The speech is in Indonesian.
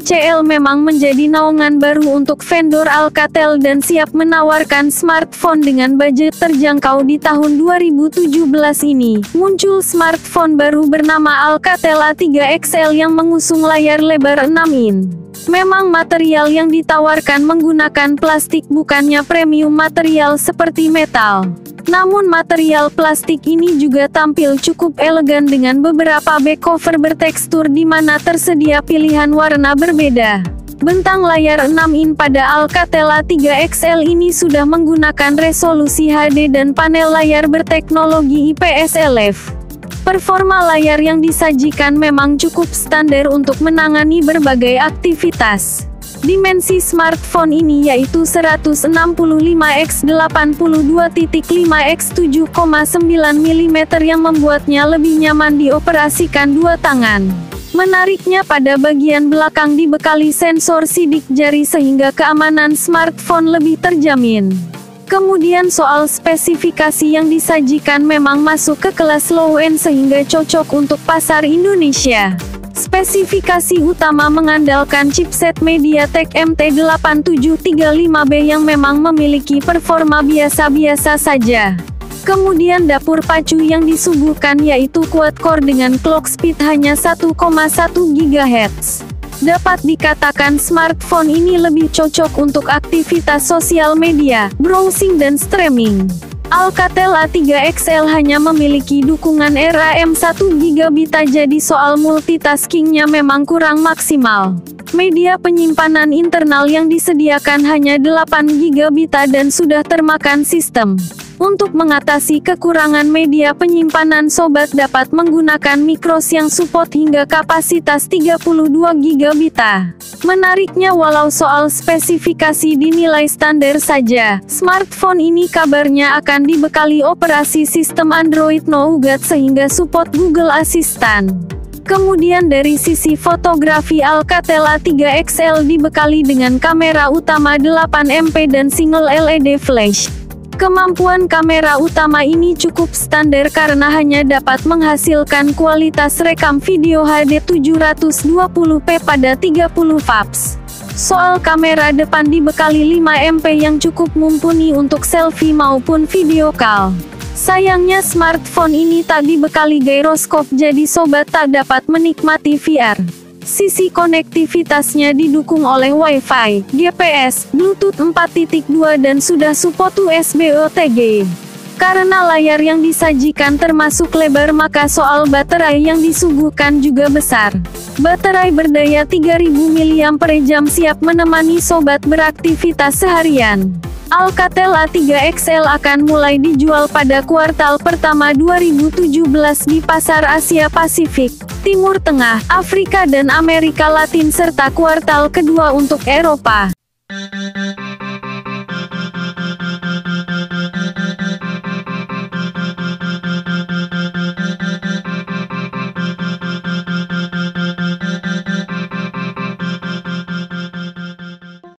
TCL memang menjadi naungan baru untuk vendor Alcatel dan siap menawarkan smartphone dengan budget terjangkau di tahun 2017 ini. Muncul smartphone baru bernama Alcatel A3 XL yang mengusung layar lebar 6 in. Memang material yang ditawarkan menggunakan plastik, bukannya premium material seperti metal. Namun material plastik ini juga tampil cukup elegan dengan beberapa back cover bertekstur di mana tersedia pilihan warna berbeda. Bentang layar 6 in pada Alcatel A3 XL ini sudah menggunakan resolusi HD dan panel layar berteknologi IPS LF. Performa layar yang disajikan memang cukup standar untuk menangani berbagai aktivitas. Dimensi smartphone ini yaitu 165x82.5x7,9 mm yang membuatnya lebih nyaman dioperasikan dua tangan. Menariknya pada bagian belakang dibekali sensor sidik jari sehingga keamanan smartphone lebih terjamin. Kemudian soal spesifikasi yang disajikan memang masuk ke kelas low-end sehingga cocok untuk pasar Indonesia. Spesifikasi utama mengandalkan chipset MediaTek MT8735B yang memang memiliki performa biasa-biasa saja. Kemudian dapur pacu yang disuguhkan yaitu quad-core dengan clock speed hanya 1,1 GHz. Dapat dikatakan smartphone ini lebih cocok untuk aktivitas sosial media, browsing dan streaming. Alcatel A3 XL hanya memiliki dukungan RAM 1GB, jadi soal multitaskingnya memang kurang maksimal. Media penyimpanan internal yang disediakan hanya 8GB dan sudah termakan sistem. Untuk mengatasi kekurangan media penyimpanan, sobat dapat menggunakan microS yang support hingga kapasitas 32GB. Menariknya walau soal spesifikasi dinilai standar saja, smartphone ini kabarnya akan dibekali operasi sistem Android Nougat sehingga support Google Assistant. Kemudian dari sisi fotografi, Alcatel A3 XL dibekali dengan kamera utama 8MP dan single LED flash. Kemampuan kamera utama ini cukup standar karena hanya dapat menghasilkan kualitas rekam video HD 720p pada 30 fps. Soal kamera depan dibekali 5MP yang cukup mumpuni untuk selfie maupun video call. Sayangnya smartphone ini tak dibekali gyroscope, jadi sobat tak dapat menikmati VR. Sisi konektivitasnya didukung oleh Wi-Fi, GPS, Bluetooth 4.2 dan sudah support USB OTG. Karena layar yang disajikan termasuk lebar, maka soal baterai yang disuguhkan juga besar. Baterai berdaya 3000 mAh siap menemani sobat beraktivitas seharian. Alcatel A3 XL akan mulai dijual pada kuartal pertama 2017 di pasar Asia Pasifik, Timur Tengah, Afrika dan Amerika Latin serta kuartal kedua untuk Eropa.